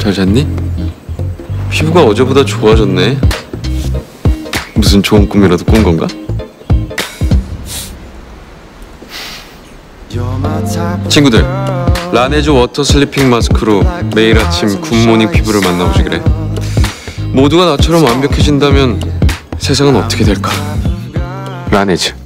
잘 잤니? 피부가 어제보다 좋아졌네. 무슨 좋은 꿈이라도 꾼 건가? 친구들, 라네즈 워터 슬리핑 마스크로 매일 아침 굿모닝 피부를 만나보시기래. 모두가 나처럼 완벽해진다면 세상은 어떻게 될까? 라네즈